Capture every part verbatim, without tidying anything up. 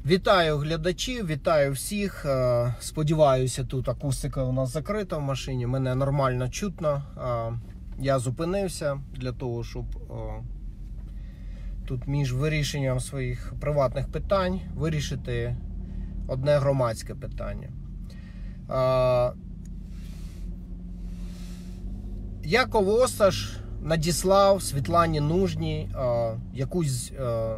Вітаю глядачів, вітаю всіх. Сподіваюся, тут акустика у нас закрита в машині, мене нормально чутно. Я зупинився для того, щоб тут між вирішенням своїх приватних питань вирішити одне громадське питання. Яков Осташ надіслав Світлані Нужній якусь,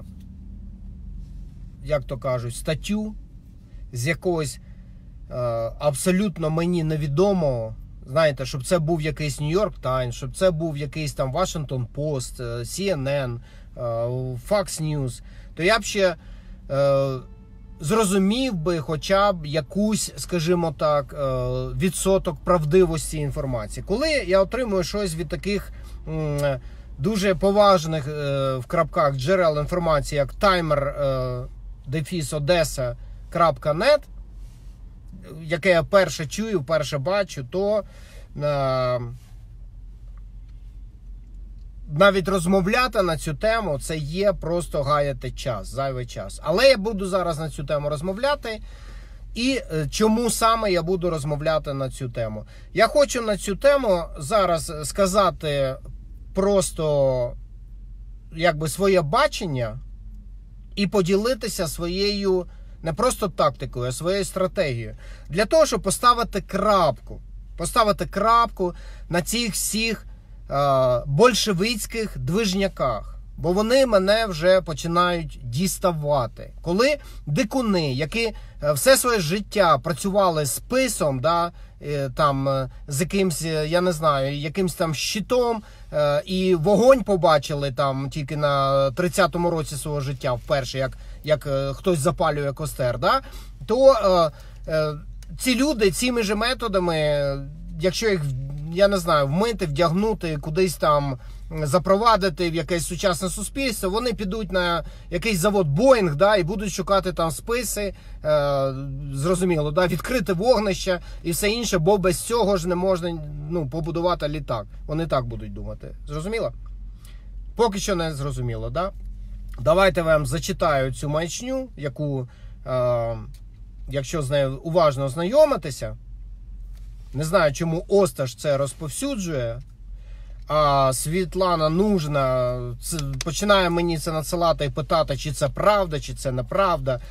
як то кажуть, статтю з якогось е, абсолютно мені невідомого, знаєте, щоб це був якийсь Нью-Йорк Таймс, щоб це був якийсь там Вашингтон Пост, Сі Ен Ен, е, Фокс Ньюс, то я б ще е, зрозумів би хоча б якусь, скажімо так, е, відсоток правдивості інформації. Коли я отримую щось від таких е, дуже поважних е, в крапках джерел інформації, як Таймер, е, дефіс одеса крапка нет, яке я перше чую, перше бачу, то е, навіть розмовляти на цю тему це є просто гаяти час, зайвий час. Але я буду зараз на цю тему розмовляти. І е, чому саме я буду розмовляти на цю тему? Я хочу на цю тему зараз сказати просто якби своє бачення і поділитися своєю не просто тактикою, а своєю стратегією. Для того, щоб поставити крапку. Поставити крапку на цих всіх е, большевицьких движняках. Бо вони мене вже починають діставати. Коли дикуни, які все своє життя працювали з списом, да, там, з якимсь, я не знаю, якимсь там щитом, і вогонь побачили там тільки на тридцятому році свого життя вперше, як, як хтось запалює костер, да, то е, е, ці люди цими же методами, якщо їх, я не знаю, вмити, вдягнути, кудись там запровадити в якесь сучасне суспільство, вони підуть на якийсь завод Боїнг, да, і будуть шукати там списи, е, зрозуміло, да, відкрити вогнище і все інше, бо без цього ж не можна, ну, побудувати літак. Вони так будуть думати. Зрозуміло? Поки що не зрозуміло, да? Давайте вам зачитаю цю маячню, яку, е, якщо з нею уважно ознайомитися, не знаю, чому Осташ це розповсюджує, а Світлана Нужна починає мені це надсилати і питати, чи це правда, чи це неправда.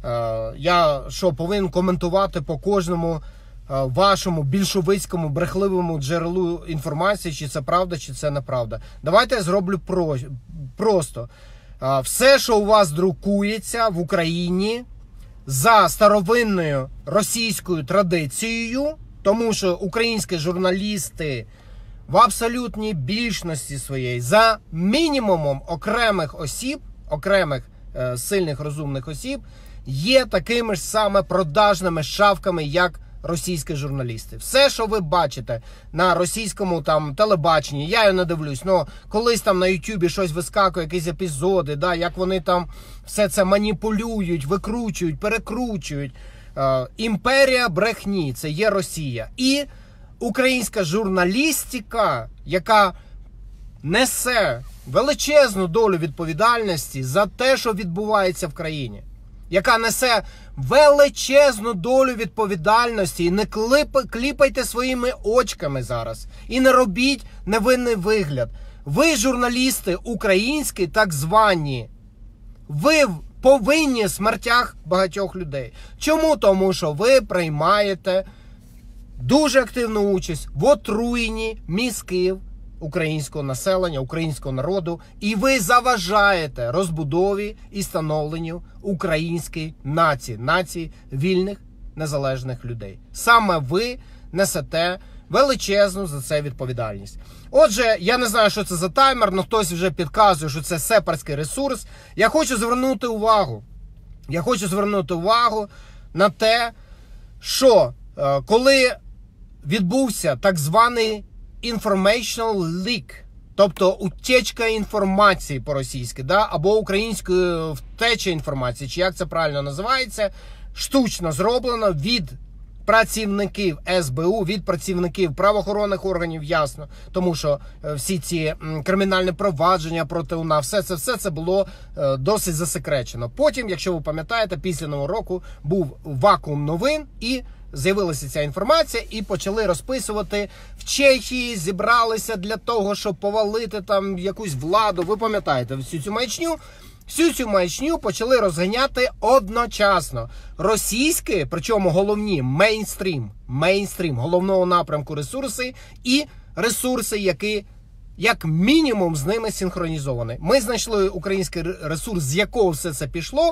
Я що, повинен коментувати по кожному вашому більшовицькому брехливому джерелу інформації, чи це правда, чи це неправда. Давайте я зроблю про, просто. Все, що у вас друкується в Україні за старовинною російською традицією, тому що українські журналісти в абсолютній більшості своєї, за мінімумом окремих осіб, окремих е, сильних розумних осіб, є такими ж саме продажними шавками, як російські журналісти. Все, що ви бачите на російському там телебаченні, я його не дивлюсь, але колись там на Ютубі щось вискакує, якісь епізоди, да, як вони там все це маніпулюють, викручують, перекручують. Е, імперія брехні, це є Росія. І українська журналістика, яка несе величезну долю відповідальності за те, що відбувається в країні, яка несе величезну долю відповідальності, і не кліп, кліпайте своїми очками зараз, і не робіть невинний вигляд. Ви, журналісти українські, так звані, ви повинні в смертях багатьох людей. Чому? Тому що ви приймаєте дуже активну участь в отруєнні мізків українського населення, українського народу, і ви заважаєте розбудові і становленню української нації, нації вільних, незалежних людей. Саме ви несете величезну за це відповідальність. Отже, я не знаю, що це за таймер, але хтось вже підказує, що це сепарський ресурс. Я хочу звернути увагу, я хочу звернути увагу на те, що коли відбувся так званий informational leak, тобто утечка інформації по-російськи, да, або українською втеча інформації, чи як це правильно називається, штучно зроблено від працівників ес бе у, від працівників правоохоронних органів, ясно, тому що всі ці кримінальні провадження проти УНА, все це, все це було досить засекречено. Потім, якщо ви пам'ятаєте, після Нового року був вакуум новин і з'явилася ця інформація, і почали розписувати: в Чехії зібралися для того, щоб повалити там якусь владу. Ви пам'ятаєте всю цю маячню? Всю цю маячню почали розганяти одночасно. Російські, причому головні, мейнстрім, мейнстрім, головного напрямку ресурси і ресурси, які як мінімум з ними синхронізовані. Ми знайшли український ресурс, з якого все це пішло.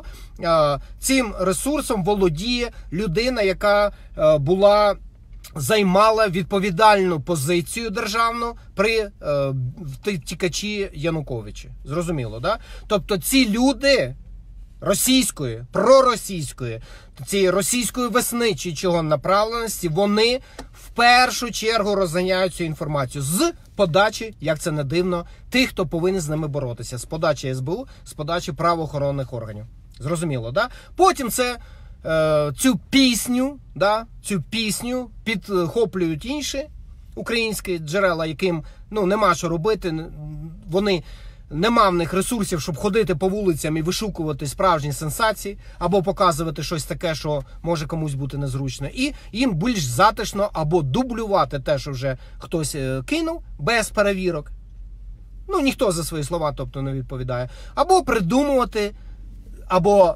Цим ресурсом володіє людина, яка була, займала відповідальну позицію державну при е, втікачі Януковичі. Зрозуміло, да? Тобто ці люди російської, проросійської, цієї російської весни чи чого направленості, вони в першу чергу розганяють цю інформацію з подачі, як це не дивно, тих, хто повинен з ними боротися. З подачі ес бе у, з подачі правоохоронних органів. Зрозуміло, да? Потім це е, цю пісню, да, цю пісню підхоплюють інші українські джерела, яким, ну, нема що робити, вони, нема в них ресурсів, щоб ходити по вулицям і вишукувати справжні сенсації, або показувати щось таке, що може комусь бути незручно. І їм більш затишно або дублювати те, що вже хтось кинув, без перевірок. Ну, ніхто за свої слова, тобто, не відповідає. Або придумувати, або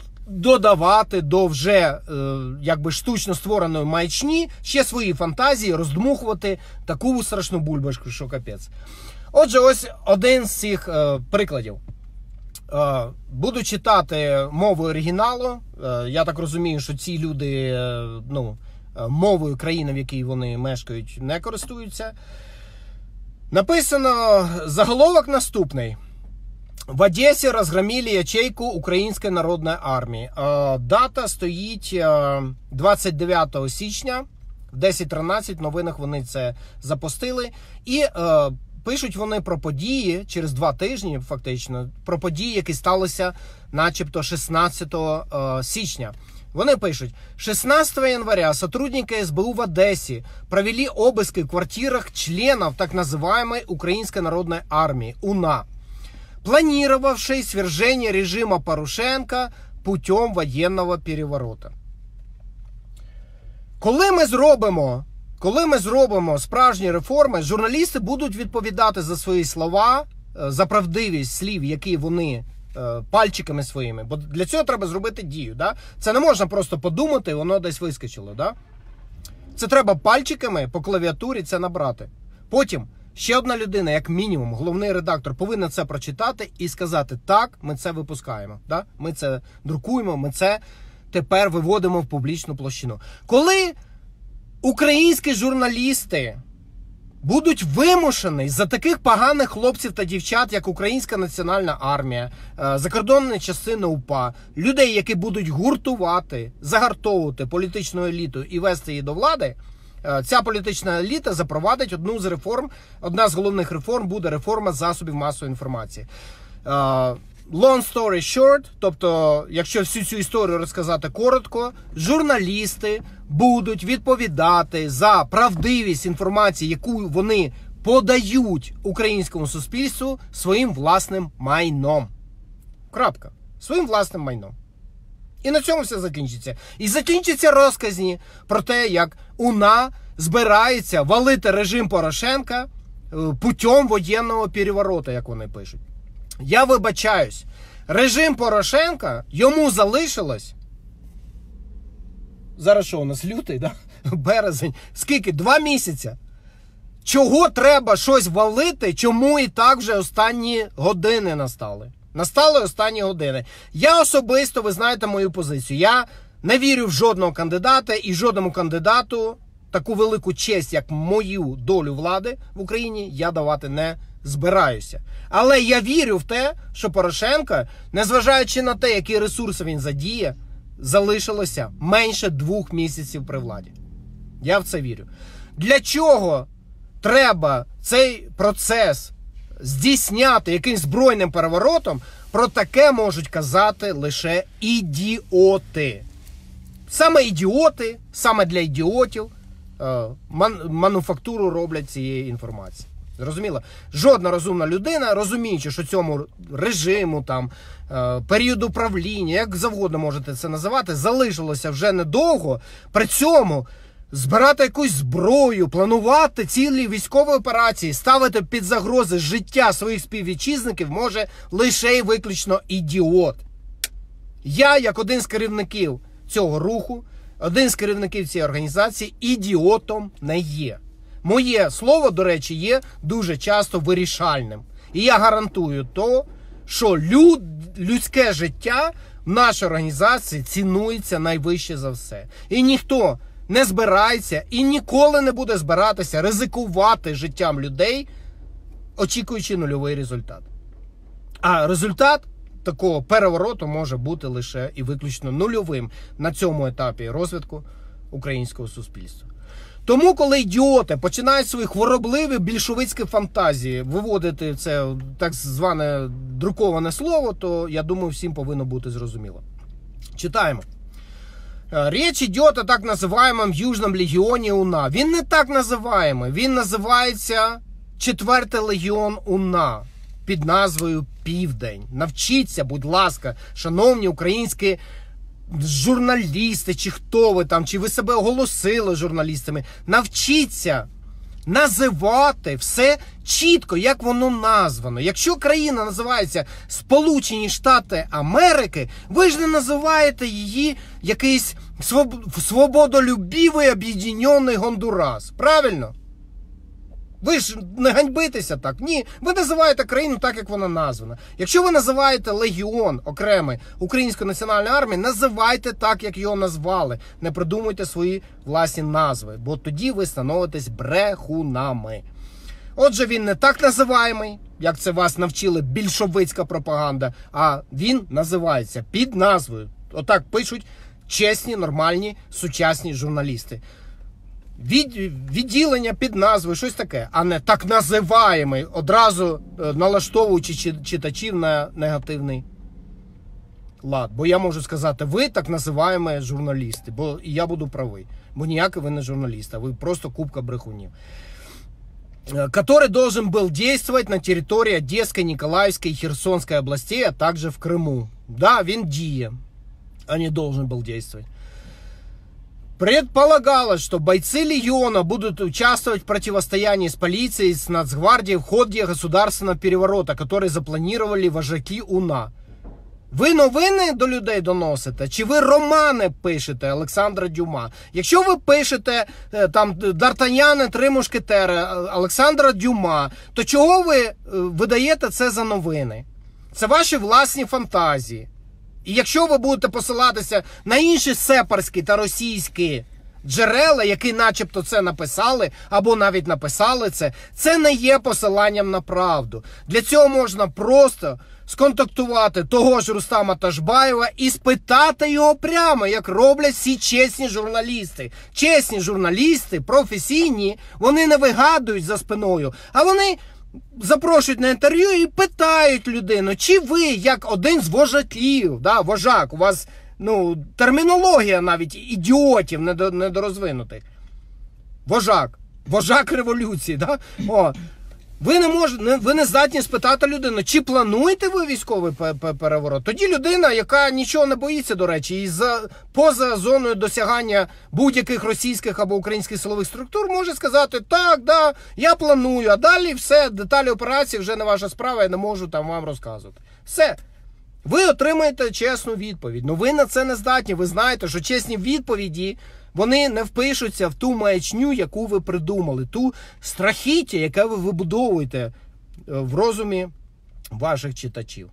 додавати до вже е, якби штучно створеної маячні ще свої фантазії, роздмухувати таку страшну бульбашку, що капець. Отже, ось один з цих е, прикладів. Е, буду читати мовою оригіналу. Е, я так розумію, що ці люди е, ну, мовою країни, в якій вони мешкають, не користуються. Написано, заголовок наступний. В Одесі розгромили ячейку Української народної армії. Дата стоїть двадцять дев'ятого січня, в десять тринадцять, в новинах вони це запостили. І пишуть вони про події, через два тижні фактично, про події, які сталися начебто шістнадцятого січня. Вони пишуть: шестнадцатого января сотрудники ес бе у в Одессе провели обыски в квартирах членов так называемой Украинской народной армии УНА, планировавшей свержение режима Порошенка путем воєнного переворота. Коли ми зробимо, коли ми зробимо справжні реформи, журналісти будуть відповідати за свої слова, за правдивість слів, які вони пальчиками своїми, бо для цього треба зробити дію, да? Це не можна просто подумати, і воно десь вискочило, да? Це треба пальчиками по клавіатурі це набрати. Потім ще одна людина, як мінімум, головний редактор, повинна це прочитати і сказати: так, ми це випускаємо, да? Ми це друкуємо, ми це тепер виводимо в публічну площину. Коли українські журналісти будуть вимушені за таких поганих хлопців та дівчат, як Українська національна армія, закордонні частини УПА, людей, які будуть гуртувати, загартовувати політичну еліту і вести її до влади, ця політична еліта запровадить одну з реформ, одна з головних реформ буде реформа засобів масової інформації. Long story short, тобто, якщо всю цю історію розказати коротко, журналісти будуть відповідати за правдивість інформації, яку вони подають українському суспільству, своїм власним майном. Крапка. Своїм власним майном. І на цьому все закінчиться. І закінчаться розказні про те, як УНА збирається валити режим Порошенка путем воєнного перевороту, як вони пишуть. Я вибачаюсь, режим Порошенка, йому залишилось, зараз що у нас, лютий, да? Березень, скільки, два місяці. Чого треба щось валити, чому і так вже останні години настали? Настали останні години. Я особисто, ви знаєте мою позицію, я не вірю в жодного кандидата і жодному кандидату таку велику честь, як мою долю влади в Україні, я давати не збираюся. Але я вірю в те, що Порошенко, незважаючи на те, які ресурси він задіє, залишилося менше двох місяців при владі. Я в це вірю. Для чого треба цей процес здійсняти якимсь збройним переворотом, про таке можуть казати лише ідіоти. Саме ідіоти, саме для ідіотів ман, мануфактуру роблять цієї інформації. Зрозуміло? Жодна розумна людина, розуміючи, що цьому режиму, там, періоду правління, як завгодно можете це називати, залишилося вже недовго, при цьому збирати якусь зброю, планувати цілі військові операції, ставити під загрози життя своїх співвітчизників може лише і виключно ідіот. Я, як один з керівників цього руху, один з керівників цієї організації, ідіотом не є. Моє слово, до речі, є дуже часто вирішальним. І я гарантую то, що люд, людське життя в нашій організації цінується найвище за все. І ніхто не збирається і ніколи не буде збиратися ризикувати життям людей, очікуючи нульовий результат. А результат такого перевороту може бути лише і виключно нульовим на цьому етапі розвитку українського суспільства. Тому, коли ідіоти починають свої хворобливі більшовицькі фантазії виводити це так зване друковане слово, то, я думаю, всім повинно бути зрозуміло. Читаємо. Річ йде о так називаємому Южному легіоні УНА. Він не так називаємий, він називається Четвертий легіон УНА під назвою Південь. Навчіться, будь ласка, шановні українські журналісти, чи хто ви там, чи ви себе оголосили журналістами, навчіться називати все чітко, як воно названо. Якщо країна називається Сполучені Штати Америки, ви ж не називаєте її якийсь свободолюбивий об'єднаний Гондурас. Правильно? Ви ж не ганьбитеся так. Ні, ви називаєте країну так, як вона названа. Якщо ви називаєте легіон окремий Української національної армії, називайте так, як його назвали. Не придумуйте свої власні назви, бо тоді ви становитесь брехунами. Отже, він не так називаємий, як це вас навчили більшовицька пропаганда, а він називається під назвою. Отак пишуть чесні, нормальні, сучасні журналісти. Від, відділення під назвою, щось таке, а не так називаємий, одразу налаштовуючи читачів на негативний лад. Бо я можу сказати, ви так називаємі журналісти, бо я буду правий. Бо ніякий ви не журналіст, а ви просто купка брехунів. Который должен был действовать на территории Одесской, Николаевской и Херсонской областей, а также в Крыму. Да, він діє, а не должен был действовать. Предполагалось, что бойцы легиона будут участвовать в противостоянии с полицией и с Нацгвардией в ходе государственного переворота, который запланировали вожаки УНА. Ви новини до людей доносите? Чи ви романи пишете Олександра Дюма? Якщо ви пишете там Д'Артаньяни, Три мушкетери Олександра Дюма, то чого ви видаєте це за новини? Це ваші власні фантазії. І якщо ви будете посилатися на інші сепарські та російські джерела, які начебто це написали, або навіть написали це, це не є посиланням на правду. Для цього можна просто сконтактувати того ж Рустама Ташбаєва і спитати його прямо, як роблять всі чесні журналісти. Чесні журналісти, професійні, вони не вигадують за спиною, а вони запрошують на інтерв'ю і питають людину, чи ви, як один з вожаків, да, вожак, у вас ну, термінологія навіть ідіотів недорозвинутих. Вожак. Вожак революції. Да? О, ви не можете, ви не здатні спитати людину, чи плануєте ви військовий переворот? Тоді людина, яка нічого не боїться, до речі, і за, поза зоною досягання будь-яких російських або українських силових структур, може сказати, так, да, я планую, а далі все, деталі операції вже не ваша справа, я не можу там вам розказувати. Все. Ви отримаєте чесну відповідь. Ну ви на це не здатні. Ви знаєте, що чесні відповіді, вони не впишуться в ту маячню, яку ви придумали, ту страхіття, яке ви вибудовуєте в розумі ваших читачів.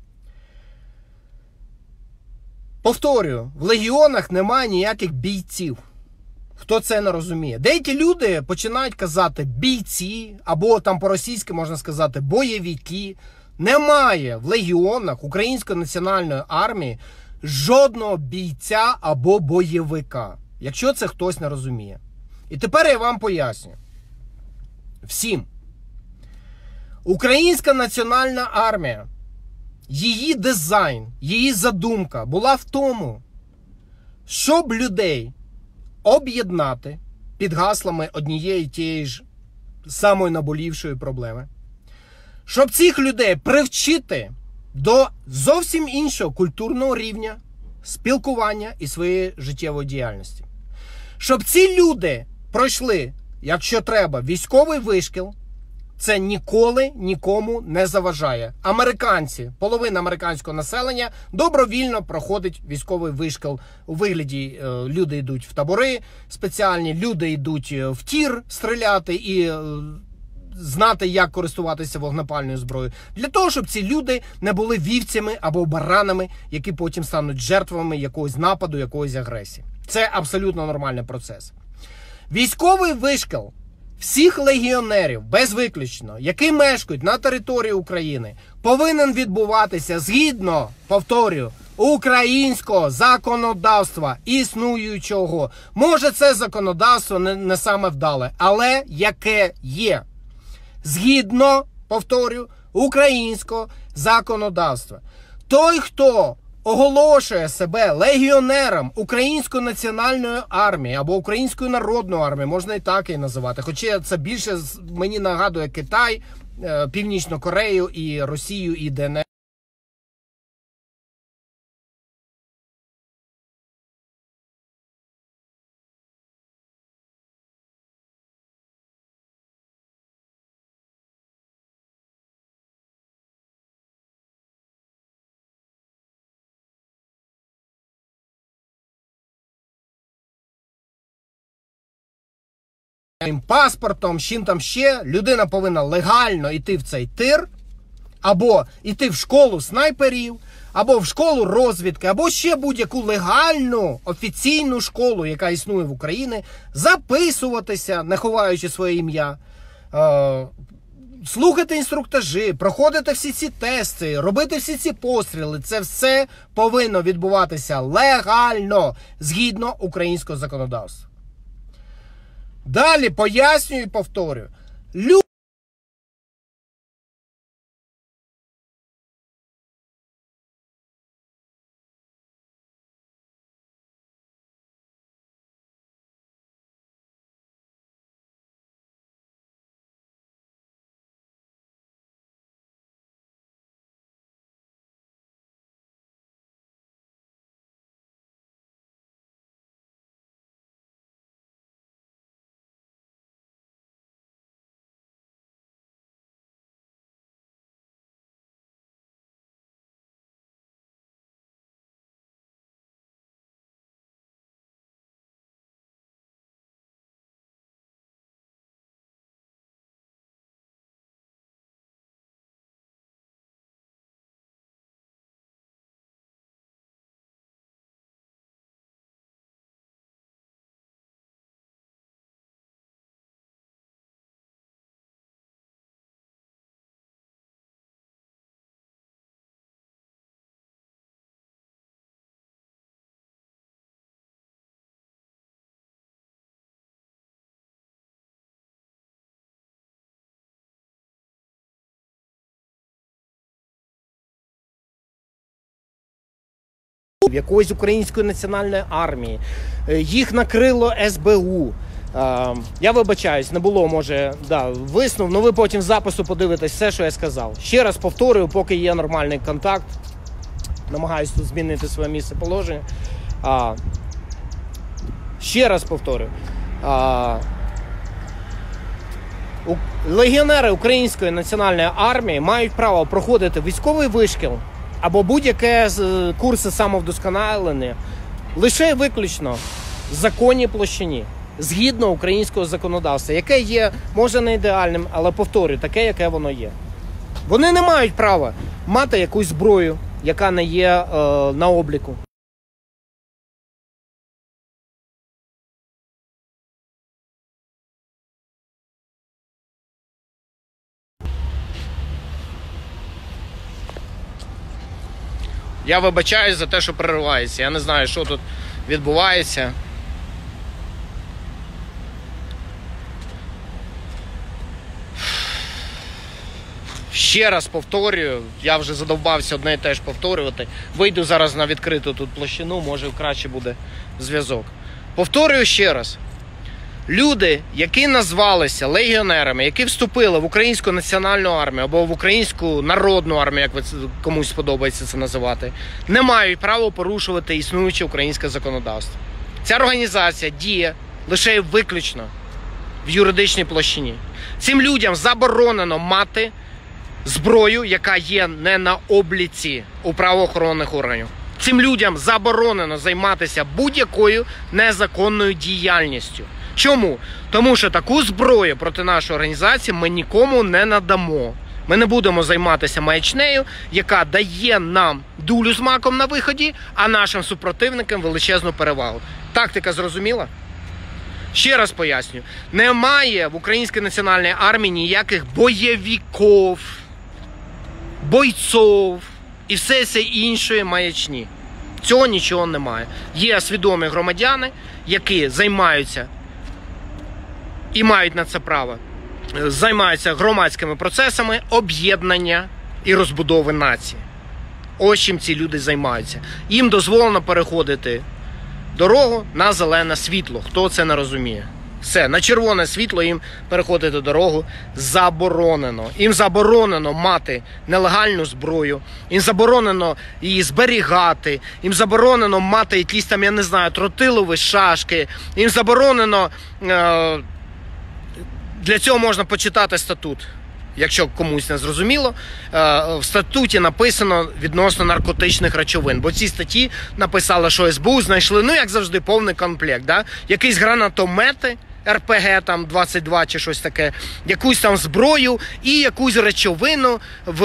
Повторюю, в легіонах немає ніяких бійців. Хто це не розуміє? Деякі люди починають казати бійці, або там по-російськи можна сказати бойовики. Немає в легіонах Української національної армії жодного бійця або бойовика, якщо це хтось не розуміє. І тепер я вам поясню. Всім. Українська національна армія, її дизайн, її задумка була в тому, щоб людей об'єднати під гаслами однієї тієї ж самої наболівшої проблеми, щоб цих людей привчити до зовсім іншого культурного рівня спілкування і своєї життєвої діяльності. Щоб ці люди пройшли, якщо треба, військовий вишкіл, це ніколи нікому не заважає. Американці, половина американського населення добровільно проходить військовий вишкіл. У вигляді е, люди йдуть в табори спеціальні, люди йдуть в тір стріляти і е, знати, як користуватися вогнепальною зброєю. Для того, щоб ці люди не були вівцями або баранами, які потім стануть жертвами якогось нападу, якоїсь агресії. Це абсолютно нормальний процес. Військовий вишкіл всіх легіонерів, безвиключно, які мешкають на території України, повинен відбуватися згідно, повторюю, українського законодавства, існуючого. Може, це законодавство не, не саме вдале, але яке є. Згідно, повторюю, українського законодавства. Той, хто оголошує себе легіонером Української національної армії або Української народної армії, можна і так і називати, хоча це більше мені нагадує Китай, Північну Корею і Росію і ДНР. Паспортом, з чим там ще, людина повинна легально йти в цей тир, або йти в школу снайперів, або в школу розвідки, або ще будь-яку легальну, офіційну школу, яка існує в Україні, записуватися, не ховаючи своє ім'я, е слухати інструктажі, проходити всі ці тести, робити всі ці постріли. Це все повинно відбуватися легально, згідно українського законодавства. Далі пояснюю і повторюю. Люди якоїсь української національної армії, їх накрило ес бе у. Я вибачаюсь, не було, може, да, виснув, але ви потім в запису подивитесь все, що я сказав. Ще раз повторюю, поки є нормальний контакт, намагаюсь тут змінити своє місце положення. А, ще раз повторюю. А, у, легіонери Української національної армії мають право проходити військовий вишкіл або будь-яке з курси самовдосконалення лише виключно в законній площині, згідно українського законодавства, яке є, може не ідеальним, але повторюю, таке, яке воно є. Вони не мають права мати якусь зброю, яка не є е, на обліку. Я вибачаюсь за те, що переривається. Я не знаю, що тут відбувається. Ще раз повторюю, я вже задовбався одне і те ж повторювати. Вийду зараз на відкриту тут площину, може краще буде зв'язок. Повторюю ще раз. Люди, які назвалися легіонерами, які вступили в Українську національну армію або в Українську народну армію, як ви комусь подобається це називати, не мають права порушувати існуюче українське законодавство. Ця організація діє лише і виключно в юридичній площині. Цим людям заборонено мати зброю, яка є не на обліці у правоохоронних органів. Цим людям заборонено займатися будь-якою незаконною діяльністю. Чому? Тому що таку зброю проти нашої організації ми нікому не надамо. Ми не будемо займатися маячнею, яка дає нам дулю з маком на виході, а нашим супротивникам величезну перевагу. Тактика зрозуміла? Ще раз поясню. Немає в Українській національній армії ніяких бойовиків, бойців і все це іншої маячні. Цього нічого немає. Є свідомі громадяни, які займаються і мають на це право, займаються громадськими процесами об'єднання і розбудови нації. Ось чим ці люди займаються. Їм дозволено переходити дорогу на зелене світло. Хто це не розуміє? Все, на червоне світло їм переходити дорогу заборонено. Їм заборонено мати нелегальну зброю, їм заборонено її зберігати, їм заборонено мати якісь там, я не знаю, тротилові шашки, їм заборонено... Е- Для цього можна почитати статут, якщо комусь не зрозуміло. В статуті написано відносно наркотичних речовин, бо ці статті написали, що ес бе у знайшли, ну як завжди, повний комплект, да? Якісь гранатомети, ер пе ге там двадцять два чи щось таке, якусь там зброю і якусь речовину в,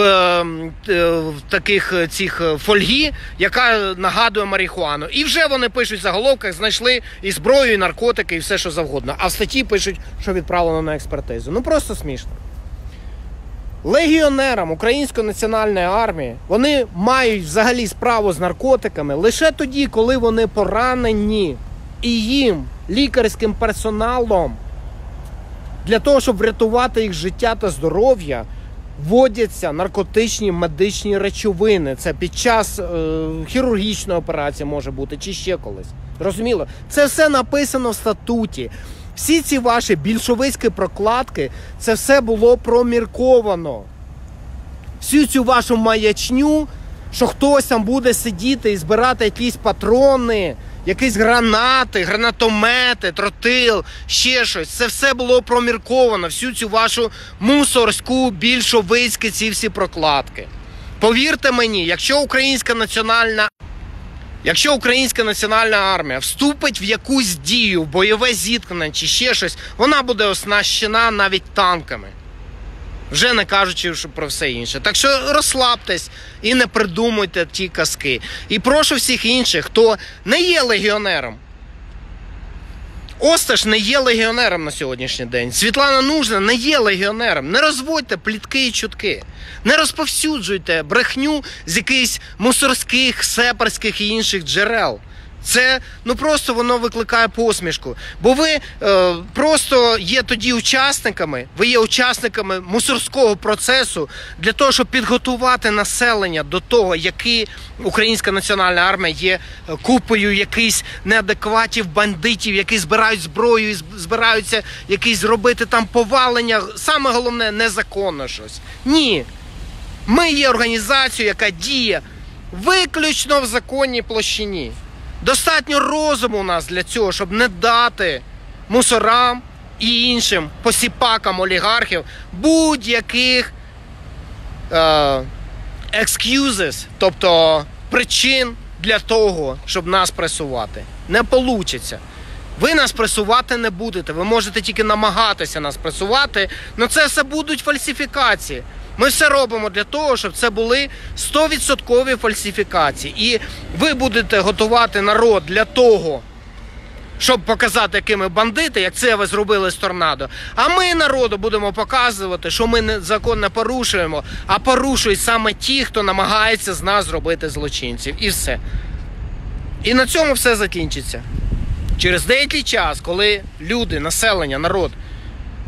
в таких цих фольгі, яка нагадує марихуану. І вже вони пишуть в заголовках, знайшли і зброю, і наркотики, і все, що завгодно. А в статті пишуть, що відправлено на експертизу. Ну просто смішно. Легіонерам Української національної армії, вони мають взагалі справу з наркотиками лише тоді, коли вони поранені. І їм, лікарським персоналом, для того, щоб врятувати їх життя та здоров'я, вводяться наркотичні медичні речовини. Це під час е, хірургічної операції може бути, чи ще колись. Розуміло? Це все написано в статуті. Всі ці ваші більшовицькі прокладки, це все було промірковано. Всю цю вашу маячню, що хтось там буде сидіти і збирати якісь патрони, якісь гранати, гранатомети, тротил, ще щось. Це все було промірковано, всю цю вашу мусорську, більшовицьку, ці всі прокладки. Повірте мені, якщо Українська національна Якщо Українська національна армія вступить в якусь дію, в бойове зіткнення чи ще щось, вона буде оснащена навіть танками. Вже не кажучи про все інше. Так що розслабтесь і не придумуйте ті казки. І прошу всіх інших, хто не є легіонером. Осташ не є легіонером на сьогоднішній день. Світлана Нужна не є легіонером. Не розводьте плітки і чутки. Не розповсюджуйте брехню з якихось мусорських, сепарських і інших джерел. Це, ну просто воно викликає посмішку. Бо ви е, просто є тоді учасниками, ви є учасниками мусорського процесу для того, щоб підготувати населення до того, які Українська національна армія є купою якихось неадекватів, бандитів, які збирають зброю і збираються якісь зробити там повалення. Саме головне, незаконно щось. Ні. Ми є організацією, яка діє виключно в законній площині. Достатньо розуму у нас для цього, щоб не дати мусорам і іншим посіпакам олігархів будь-яких е, excuses, тобто причин для того, щоб нас пресувати. Не вийде. Ви нас пресувати не будете, ви можете тільки намагатися нас пресувати, але це все будуть фальсифікації. Ми все робимо для того, щоб це були сто відсотків фальсифікації. І ви будете готувати народ для того, щоб показати, якими бандити, як це ви зробили з торнадо. А ми народу будемо показувати, що ми закон не порушуємо, а порушують саме ті, хто намагається з нас зробити злочинців. І все. І на цьому все закінчиться. Через деякий час, коли люди, населення, народ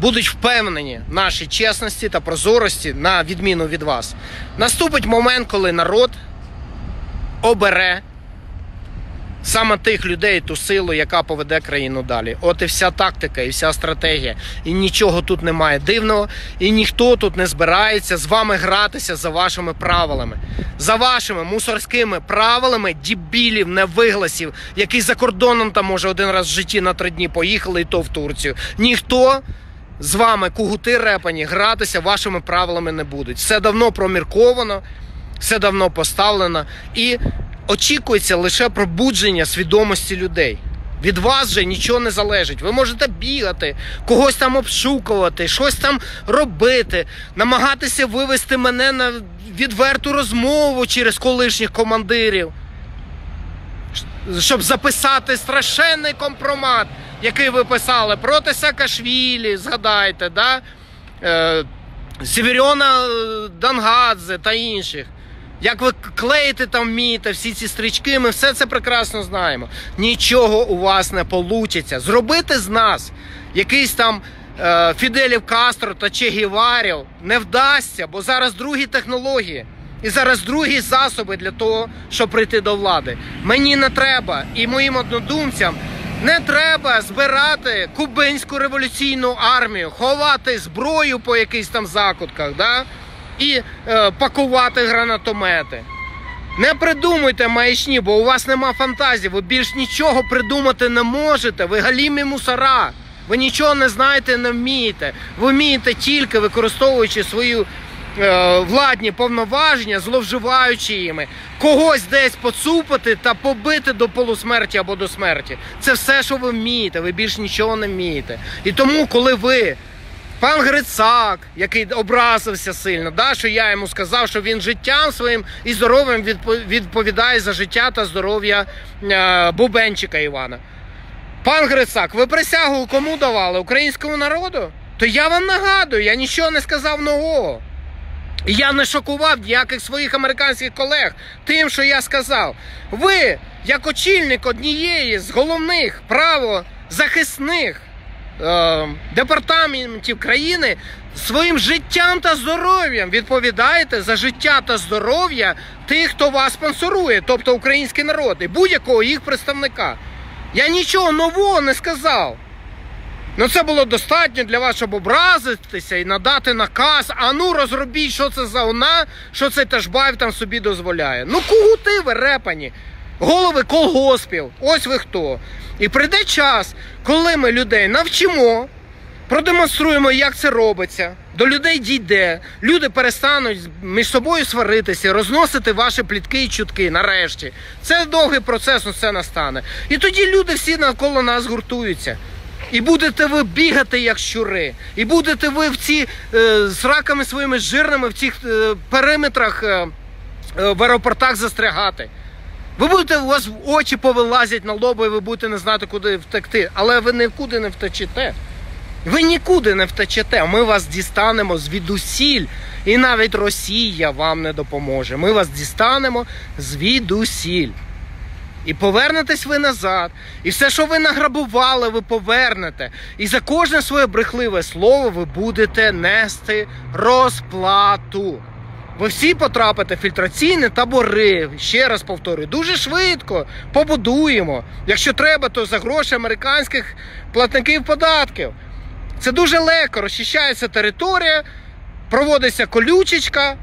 будуть впевнені в нашій чесності та прозорості, на відміну від вас. Наступить момент, коли народ обере саме тих людей, ту силу, яка поведе країну далі. От і вся тактика, і вся стратегія. І нічого тут немає дивного, і ніхто тут не збирається з вами гратися за вашими правилами. За вашими мусорськими правилами дебілів, невигласів, які за кордоном там, може, один раз в житті на три дні поїхали, і то в Турцію. Ніхто з вами, кугути репані, гратися вашими правилами не будуть. Все давно промірковано, все давно поставлено, і очікується лише пробудження свідомості людей. Від вас же нічого не залежить. Ви можете бігати, когось там обшукувати, щось там робити, намагатися вивести мене на відверту розмову через колишніх командирів, щоб записати страшенний компромат, який ви писали проти Саакашвілі, згадайте, да? Е, Северіона Дангадзе та інших. Як ви клеїте там вмієте, всі ці стрічки, ми все це прекрасно знаємо. Нічого у вас не вийде. Зробити з нас якийсь там е, Фіделів Кастро та Че Геварів не вдасться, бо зараз другі технології. І зараз другі засоби для того, щоб прийти до влади. Мені не треба, і моїм однодумцям не треба збирати кубинську революційну армію, ховати зброю по якихось там закутках, да? І е, пакувати гранатомети. Не придумуйте маячні, бо у вас нема фантазії, ви більш нічого придумати не можете, ви галімі мусора, ви нічого не знаєте, не вмієте. Ви вмієте тільки, використовуючи свої е, владні повноваження, зловживаючи їми, когось десь поцупити та побити до полусмерті або до смерті. Це все, що ви вмієте, ви більш нічого не вмієте. І тому, коли ви, пан Грицак, який образився сильно, да, що я йому сказав, що він життям своїм і здоров'ям відповідає за життя та здоров'я е, Бубенчика Івана. Пан Грицак, ви присягу кому давали? Українському народу? То я вам нагадую, я нічого не сказав нового. І я не шокував ніяких своїх американських колег тим, що я сказав. Ви, як очільник однієї з головних правозахисних департаментів країни, своїм життям та здоров'ям відповідаєте за життя та здоров'я тих, хто вас спонсорує, тобто український народ і будь-якого їх представника. Я нічого нового не сказав. Ну це було достатньо для вас, щоб образитися і надати наказ, а ну розробіть, що це за вона, що цей Ташбаєв там собі дозволяє. Ну кугути ви репані, голови колгоспів, ось ви хто. І прийде час, коли ми людей навчимо, продемонструємо, як це робиться, до людей дійде, люди перестануть між собою сваритися, розносити ваші плітки і чутки, нарешті. Це довгий процес, ну це настане. І тоді люди всі навколо нас гуртуються. І будете ви бігати, як щури. І будете ви в ці, е, з раками своїми жирними в цих е, периметрах, е, е, в аеропортах застрягати. Ви будете, у вас очі повилазять на лоба, і ви будете не знати, куди втекти. Але ви нікуди не втечете. Ви нікуди не втечете. Ми вас дістанемо звідусіль. І навіть Росія вам не допоможе. Ми вас дістанемо звідусіль. І повернетесь ви назад. І все, що ви награбували, ви повернете. І за кожне своє брехливе слово ви будете нести розплату. Ви всі потрапите в фільтраційні табори. Ще раз повторюю, дуже швидко побудуємо. Якщо треба, то за гроші американських платників податків. Це дуже легко. Розчищається територія, проводиться колючечка,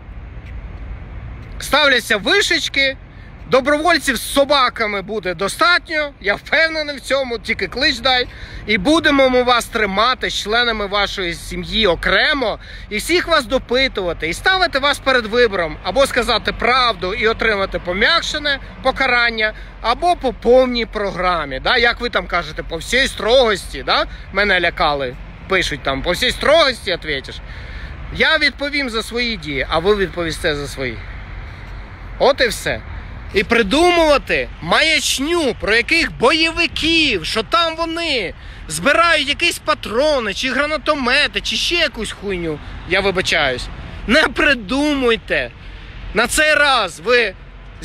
ставляться вишечки. Добровольців з собаками буде достатньо, я впевнений в цьому, тільки клич дай. І будемо ми вас тримати з членами вашої сім'ї окремо, і всіх вас допитувати, і ставити вас перед вибором, або сказати правду і отримати пом'якшене покарання, або по повній програмі, да? Як ви там кажете, по всій строгості, да? Мене лякали, пишуть там, по всій строгості відповіш. Я відповім за свої дії, а ви відповісте за свої. От і все. І придумувати маячню про яких бойовиків, що там вони збирають якісь патрони, чи гранатомети, чи ще якусь хуйню, я вибачаюсь. Не придумуйте. На цей раз ви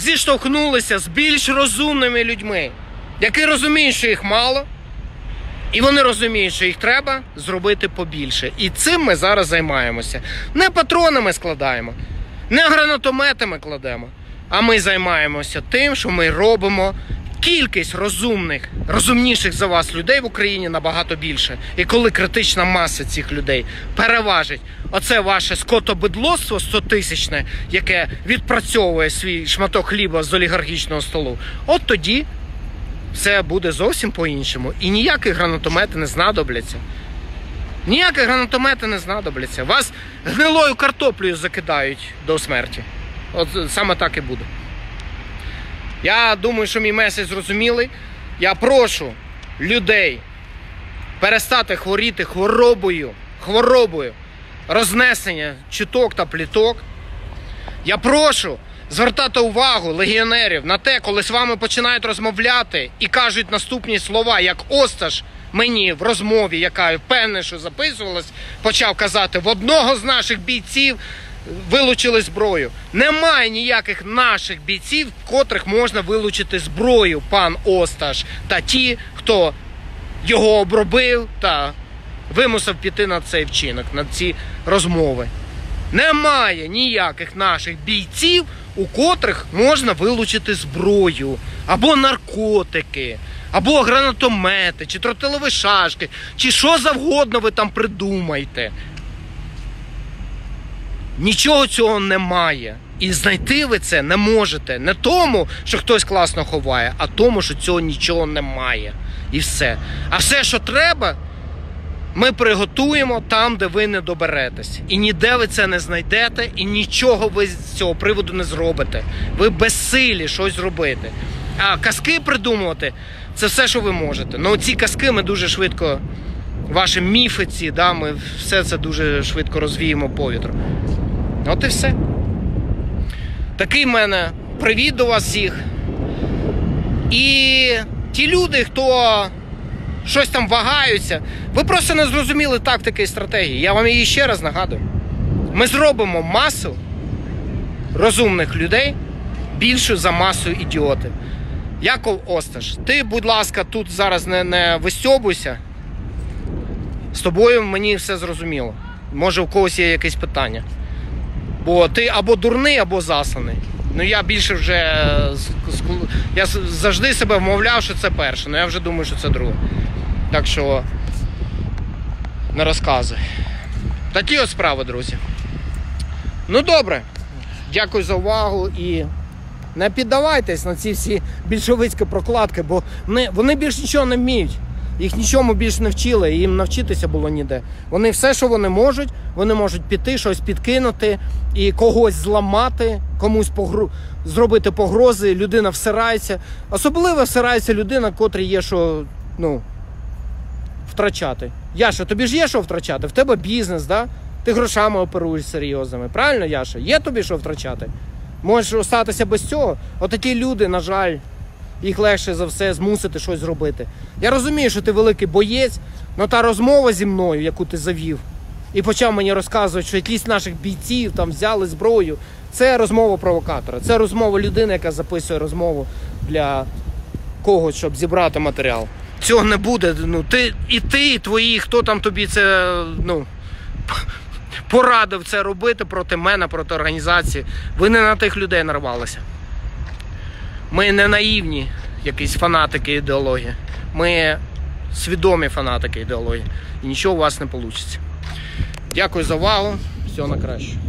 зіштовхнулися з більш розумними людьми, які розуміють, що їх мало, І вони розуміють, що їх треба зробити побільше. І цим ми зараз займаємося. Не патронами складаємо, не гранатометами кладемо, а ми займаємося тим, що ми робимо кількість розумних, розумніших за вас людей в Україні набагато більше. І коли критична маса цих людей переважить оце ваше скотобидлоство стотисячне, яке відпрацьовує свій шматок хліба з олігархічного столу, от тоді все буде зовсім по-іншому. І ніякі гранатомети не знадобляться. Ніякі гранатомети не знадобляться. Вас гнилою картоплею закидають до смерті. От саме так і буде. Я думаю, що мій меседж зрозумілий. Я прошу людей перестати хворіти хворобою, хворобою рознесення чуток та пліток. Я прошу звертати увагу легіонерів на те, коли з вами починають розмовляти і кажуть наступні слова, як Осташ мені в розмові, яка впевнена, що записувалась, почав казати: в одного з наших бійців вилучили зброю. Немає ніяких наших бійців, котрих можна вилучити зброю, пан Осташ, та ті, хто його обробив та вимусив піти на цей вчинок, на ці розмови. Немає ніяких наших бійців, у котрих можна вилучити зброю, або наркотики, або гранатомети, чи тротилові шашки, чи що завгодно ви там придумаєте. Нічого цього немає. І знайти ви це не можете. Не тому, що хтось класно ховає, а тому, що цього нічого немає. І все. А все, що треба, ми приготуємо там, де ви не доберетесь. І ніде ви це не знайдете, і нічого ви з цього приводу не зробите. Ви безсилі щось зробити. А казки придумувати – це все, що ви можете. Ну ці казки ми дуже швидко, ваші міфи ці, да, ми все це дуже швидко розвіємо по вітру. От і все. Такий в мене привіт до вас всіх. І ті люди, хто щось там вагаються, ви просто не зрозуміли тактики і стратегії. Я вам її ще раз нагадую. Ми зробимо масу розумних людей більшу за масу ідіотів. Яков Осташ, ти, будь ласка, тут зараз не, не вистьобуйся. З тобою мені все зрозуміло. Може, у когось є якесь питання. Бо ти або дурний, або засланий. Ну я більше вже... Я завжди себе вмовляв, що це перше. Ну я вже думаю, що це друге. Так що не розказуй. Такі от справи, друзі. Ну добре. Дякую за увагу і не піддавайтесь на ці всі більшовицькі прокладки, бо вони, вони більш нічого не вміють. Їх нічому більш не вчили, і їм навчитися було ніде. Вони все, що вони можуть, вони можуть піти, щось підкинути і когось зламати, комусь погр... зробити погрози, людина всирається. Особливо всирається людина, котрій є що, ну, втрачати. Яша, тобі ж є що втрачати? В тебе бізнес, да? Ти грошами оперуєш серйозними. Правильно, Яша? Є тобі що втрачати? Можеш остатися без цього? Отакі люди, на жаль, їх легше за все змусити щось зробити. Я розумію, що ти великий боєць, але та розмова зі мною, яку ти завів, і почав мені розказувати, що якісь наших бійців там взяли зброю, це розмова провокатора. Це розмова людини, яка записує розмову для когось, щоб зібрати матеріал. Цього не буде. Ну, ти, і ти, і твої, хто там тобі це, ну, порадив це робити проти мене, проти організації. Ви не на тих людей нарвалися. Ми не наївні якісь фанатики ідеології. Ми свідомі фанатики ідеології. І нічого у вас не вийде. Дякую за увагу. Всього на краще.